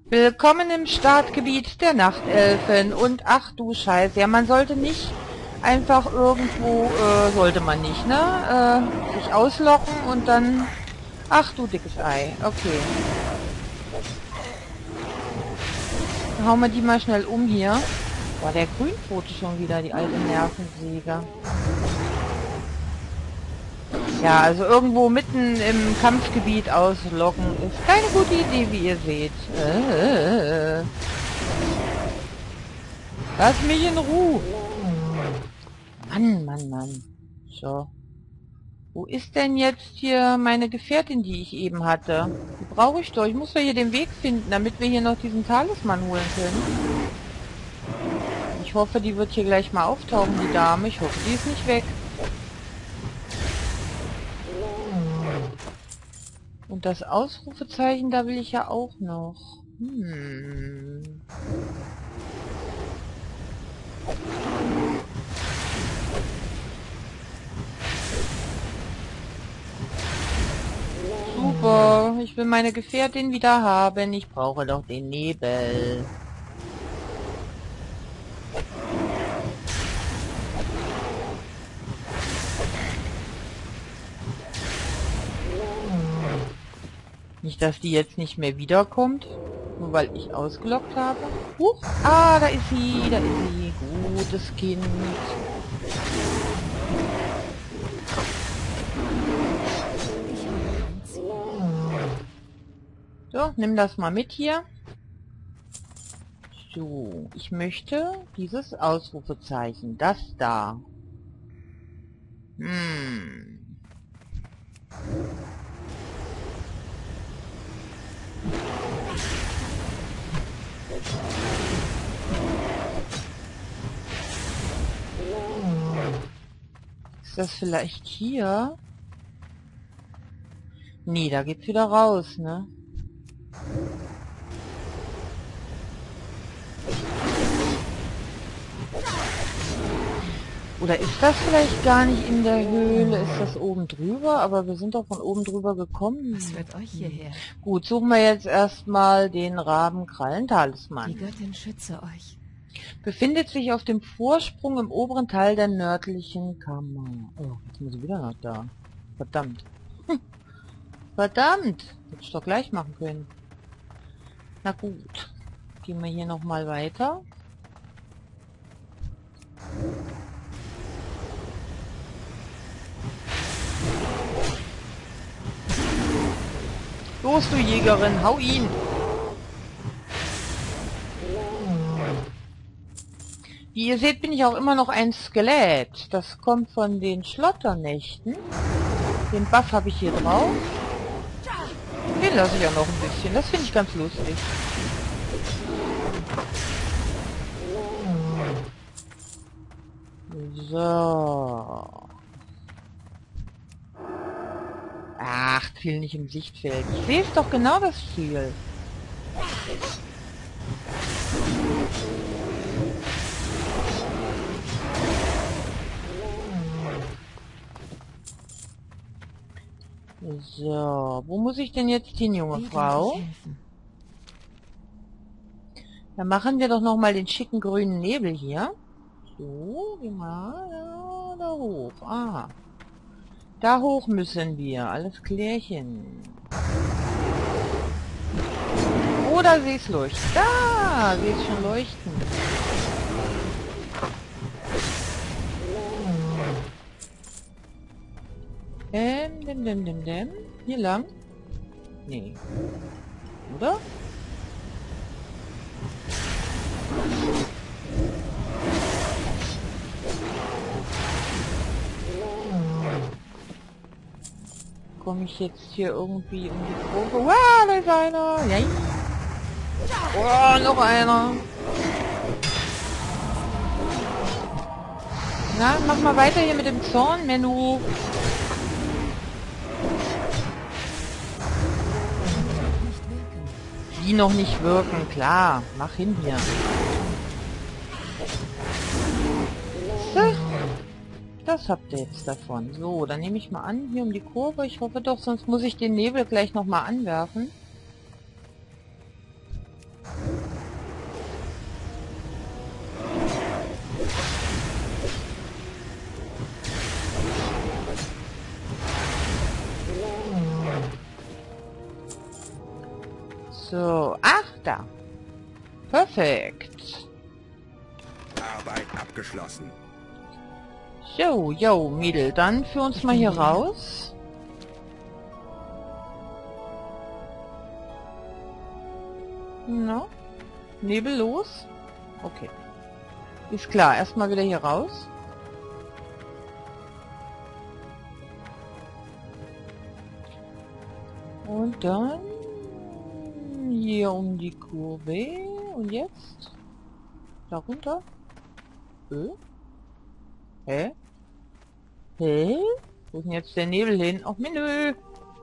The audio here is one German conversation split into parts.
Willkommen im Startgebiet der Nachtelfen. Und ach du Scheiße, ja, man sollte nicht einfach irgendwo, sollte man nicht, ne? Sich auslocken und dann... Ach du dickes Ei, okay. Dann hauen wir die mal schnell um hier. Boah, der Grünpfote schon wieder, die alte Nervensäge. Ja, also irgendwo mitten im Kampfgebiet auslocken ist keine gute Idee, wie ihr seht. Lass mich in Ruhe. Mann, Mann, Mann. So. Wo ist denn jetzt hier meine Gefährtin, die ich eben hatte? Die brauche ich doch. Ich muss doch hier den Weg finden, damit wir hier noch diesen Talisman holen können. Ich hoffe, die wird hier gleich mal auftauchen, die Dame. Ich hoffe, die ist nicht weg. Und das Ausrufezeichen, da will ich ja auch noch. Super, ich will meine Gefährtin wieder haben. Ich brauche doch den Nebel. Nicht, dass die jetzt nicht mehr wiederkommt, nur weil ich ausgelockt habe. Huch, ah, da ist sie, da ist sie. Gutes Kind. So, nimm das mal mit hier. So, ich möchte dieses Ausrufezeichen, das da. Ist das vielleicht hier? Nee, da geht's wieder raus, ne? Oder ist das vielleicht gar nicht in der Höhle? Ist das oben drüber? Aber wir sind doch von oben drüber gekommen. Was führt euch hierher? Gut, suchen wir jetzt erstmal den Rabenkrallen-Talisman. Die Göttin schütze euch. Befindet sich auf dem Vorsprung im oberen Teil der nördlichen Kammer. Oh, jetzt muss ich wieder noch da. Verdammt. Verdammt! Hätte ich doch gleich machen können. Na gut. Gehen wir hier nochmal weiter. Los, du Jägerin, hau ihn! Wie ihr seht, bin ich auch immer noch ein Skelett. Das kommt von den Schlotternächten. Den Buff habe ich hier drauf. Den lasse ich auch noch ein bisschen. Das finde ich ganz lustig. So. Ach, Ziel nicht im Sichtfeld. Ich sehe es doch genau, das Ziel. So, wo muss ich denn jetzt hin, junge Frau? Dann machen wir doch noch mal den schicken grünen Nebel hier. So, geh mal da hoch. Ah. Da hoch müssen wir. Alles klärchen. Oh, da sehe ich leuchten. Da sehe ich schon leuchten. Dem. Hier lang? Nee. Oder? Komme ich jetzt hier irgendwie um die Kurve? Wow, da ist einer! Nein! Oh, noch einer! Na, mach mal weiter hier mit dem Zorn-Menü. Die noch nicht wirken, klar. Mach hin hier. So. Das habt ihr jetzt davon. So, dann nehme ich mal an, hier um die Kurve. Ich hoffe doch, sonst muss ich den Nebel gleich nochmal anwerfen. So, ach, da. Perfekt. Arbeit abgeschlossen. So, yo, Mädel, dann führ uns mal hier raus. Na? Nebel los? Okay. Ist klar, erstmal wieder hier raus. Und dann hier um die Kurve. Und jetzt? Da runter? Hä? Hä? Wo ist denn jetzt der Nebel hin? Ach, Menü.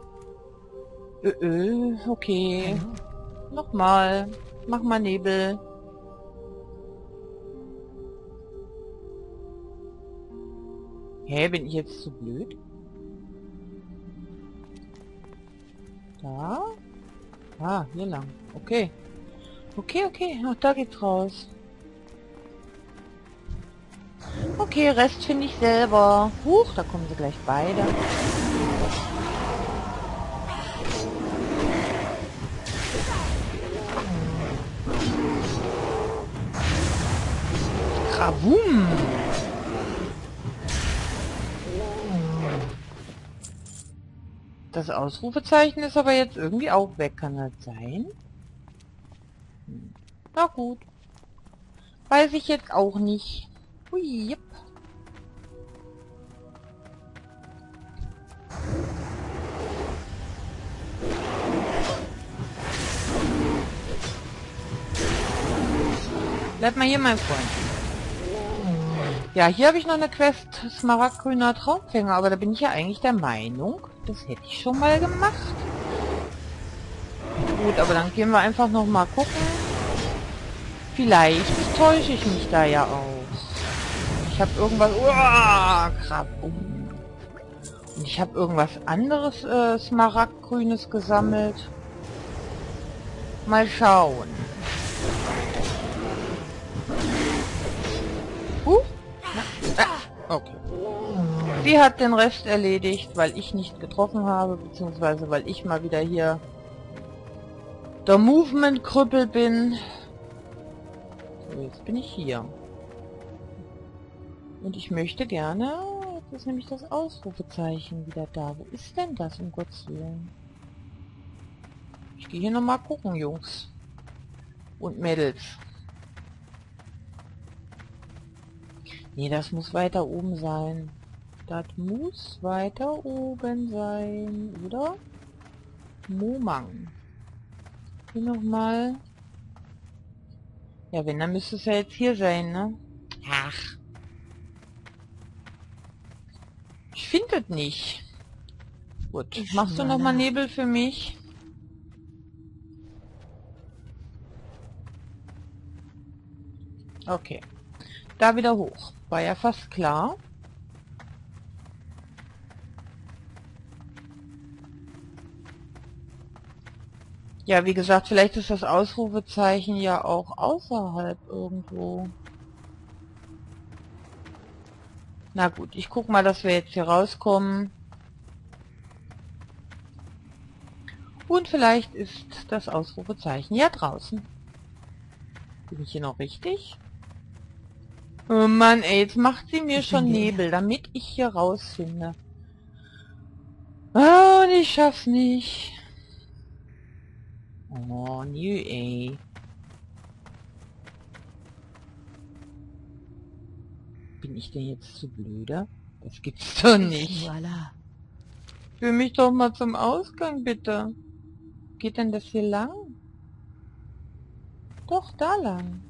Okay. Nochmal. Mach mal Nebel. Hä, bin ich jetzt zu blöd? Da? Ah, hier lang. Okay. Okay. Ach, da geht's raus. Okay, Rest finde ich selber. Huch, da kommen sie gleich beide. Krawum! Das Ausrufezeichen ist aber jetzt irgendwie auch weg. Kann das sein? Na gut. Weiß ich jetzt auch nicht. Hui, yep. Bleib mal hier, mein Freund. Ja, hier habe ich noch eine Quest, Smaragdgrüner Traumfänger, aber da bin ich ja eigentlich der Meinung, das hätte ich schon mal gemacht. Gut, aber dann gehen wir einfach noch mal gucken. Vielleicht täusche ich mich da ja aus. Ich habe irgendwas... Und ich habe irgendwas anderes Smaragdgrünes gesammelt. Mal schauen. Okay. Die hat den Rest erledigt, weil ich nicht getroffen habe, beziehungsweise weil ich mal wieder hier der Movement-Krüppel bin. So, jetzt bin ich hier. Und ich möchte gerne... Jetzt ist nämlich das Ausrufezeichen wieder da. Wo ist denn das, um Gottes Willen? Ich gehe hier nochmal gucken, Jungs. Und Mädels. Nee, das muss weiter oben sein. Das muss weiter oben sein, oder? Momang. Hier nochmal. Ja, wenn, dann müsste es ja jetzt hier sein, ne? Ach. Ich finde es nicht. Gut. Machst du nochmal Nebel für mich? Okay. Da wieder hoch. War ja fast klar. Ja, wie gesagt, vielleicht ist das Ausrufezeichen ja auch außerhalb irgendwo. Na gut, ich guck mal, dass wir jetzt hier rauskommen. Und vielleicht ist das Ausrufezeichen ja draußen. Bin ich hier noch richtig? Oh Mann, ey, jetzt macht sie mir schon Nebel, damit ich hier rausfinde. Oh, und ich schaff's nicht. Oh, nee, ey. Bin ich denn jetzt zu blöde? Das gibt's doch nicht. Führ mich doch mal zum Ausgang, bitte. Geht denn das hier lang? Doch, da lang.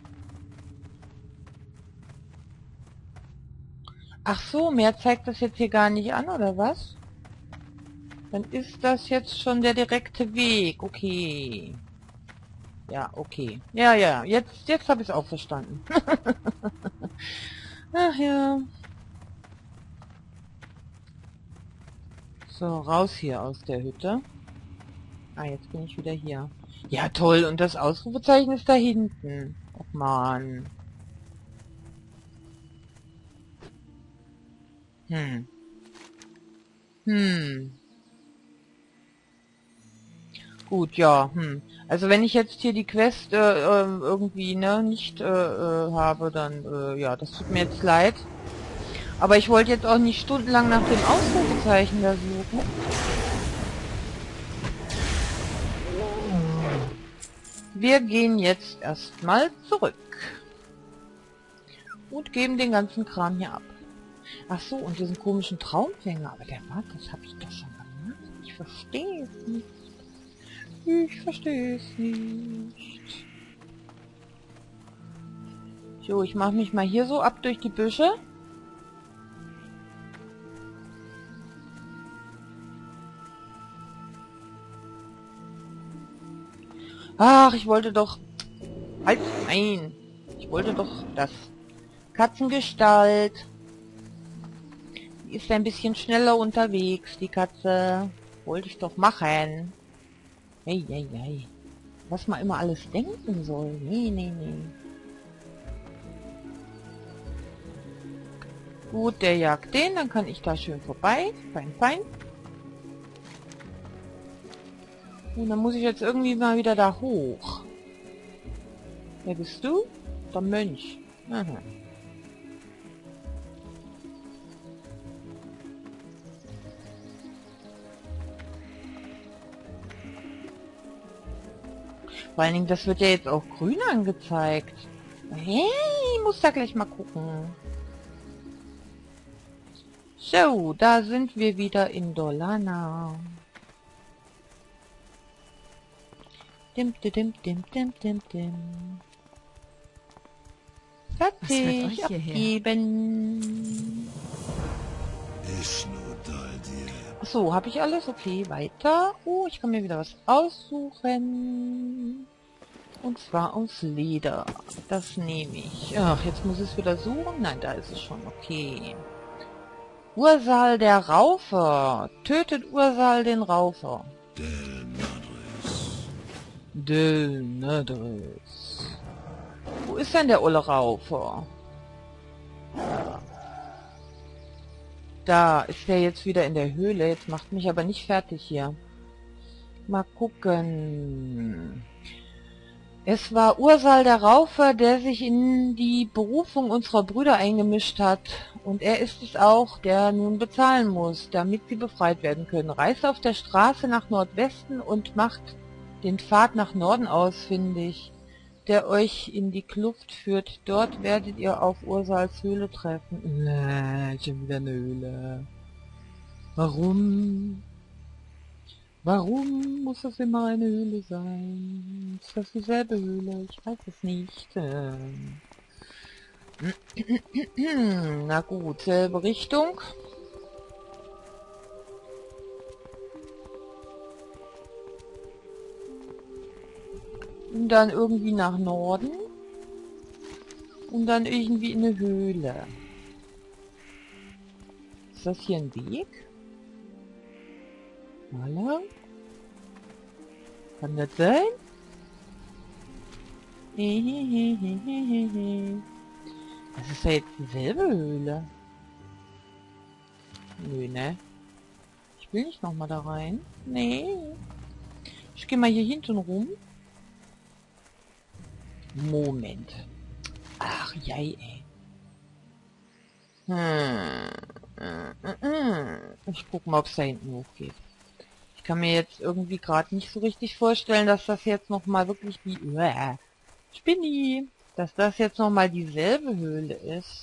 Ach so, mehr zeigt das jetzt hier gar nicht an, oder was? Dann ist das jetzt schon der direkte Weg. Okay. Ja, okay. Ja, jetzt habe ich es auch verstanden. Ach ja. So, raus hier aus der Hütte. Ah, jetzt bin ich wieder hier. Ja, toll. Und das Ausrufezeichen ist da hinten. Och, Mann. Gut, ja. Also wenn ich jetzt hier die Quest irgendwie nicht habe, dann ja, das tut mir jetzt leid. Aber ich wollte jetzt auch nicht stundenlang nach dem Ausrufezeichen da suchen. Wir gehen jetzt erstmal zurück. Und geben den ganzen Kram hier ab. Ach so, und diesen komischen Traumfänger. Aber der war, das habe ich doch schon gemacht. Ich verstehe es nicht. Ich verstehe es nicht. So, ich mache mich mal hier so ab durch die Büsche. Ach, ich wollte doch... Halt, nein. Ich wollte doch das... Katzengestalt. Die ist ein bisschen schneller unterwegs, die Katze. Wollte ich doch machen. Hey, hey, hey. Was man immer alles denken soll. Nee, nee, nee. Gut, der jagt den, dann kann ich da schön vorbei. Fein, fein. Und dann muss ich jetzt irgendwie mal wieder da hoch. Wer bist du? Der Mönch. Aha. Vor allen Dingen, das wird ja jetzt auch grün angezeigt. Hey, ich muss da gleich mal gucken. So, da sind wir wieder in Dolana. Dim, dim, dim, dim, dim, dim. Fertig, euch hierher? abgeben. Achso, habe ich alles? Okay, weiter. Oh, ich kann mir wieder was aussuchen. Und zwar aus Leder. Das nehme ich. Ach, jetzt muss ich es wieder suchen. Nein, da ist es schon. Okay. Ursal der Raufer. Tötet Ursal den Raufer. Del Nadres. Wo ist denn der olle Raufer? Da ist er jetzt wieder in der Höhle. Jetzt macht mich aber nicht fertig hier. Mal gucken. Es war Ursal der Raufer, der sich in die Berufung unserer Brüder eingemischt hat. Und er ist es auch, der nun bezahlen muss, damit sie befreit werden können. Reist auf der Straße nach Nordwesten und macht den Pfad nach Norden ausfindig, der euch in die Kluft führt. Dort werdet ihr auf Ursals Höhle treffen. Schon wieder eine Höhle. Warum? Warum muss das immer eine Höhle sein? Ist das dieselbe Höhle? Ich weiß es nicht. Na gut, selbe Richtung. Und dann irgendwie nach Norden. Und dann irgendwie in eine Höhle. Ist das hier ein Weg? Voilà. Kann das sein? Das ist ja jetzt dieselbe Höhle. Nö, ne? Ich will nicht nochmal da rein. Nee. Ich gehe mal hier hinten rum. Moment. Ach, jei, ey. Ich guck mal, ob es da hinten hochgeht. Ich kann mir jetzt irgendwie gerade nicht so richtig vorstellen, dass das jetzt nochmal wirklich die... Spinni! Dass das jetzt nochmal dieselbe Höhle ist.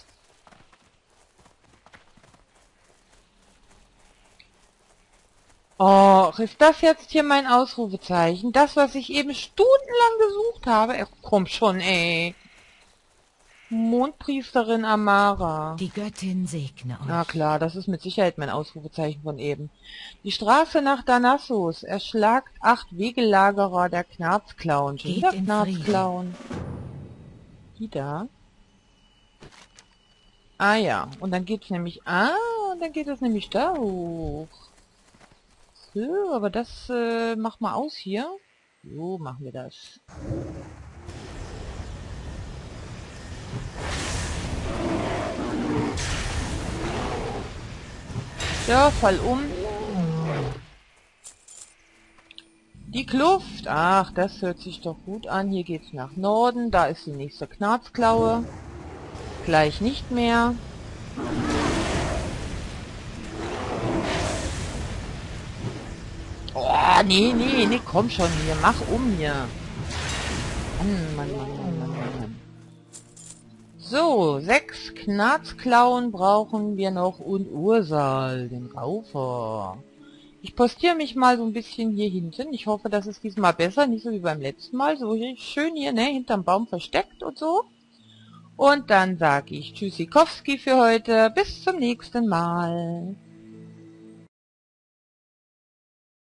Oh, ist das jetzt hier mein Ausrufezeichen? Das, was ich eben stundenlang gesucht habe? Komm schon, ey. Mondpriesterin Amara. Die Göttin segne euch. Na klar, das ist mit Sicherheit mein Ausrufezeichen von eben. Die Straße nach Danassus. Erschlagt 8 Wegelagerer der Knarzklauen. Schon wieder Geht in Knarzklauen. Die da. Ah ja, und dann geht's nämlich... und dann geht es nämlich da hoch. So, aber das mach mal aus hier. So machen wir das. So, fall um. Die Kluft. Ach, das hört sich doch gut an. Hier geht's nach Norden. Da ist die nächste Knarzklaue. Gleich nicht mehr. Oh, nee, komm schon hier. Mach um hier. Mann. So, 6 Knarzklauen brauchen wir noch und Ursal, den Raufer. Ich postiere mich mal so ein bisschen hier hinten. Ich hoffe, das ist diesmal besser, nicht so wie beim letzten Mal. So schön hier, ne, hinterm Baum versteckt und so. Und dann sage ich Tschüssikowski für heute. Bis zum nächsten Mal.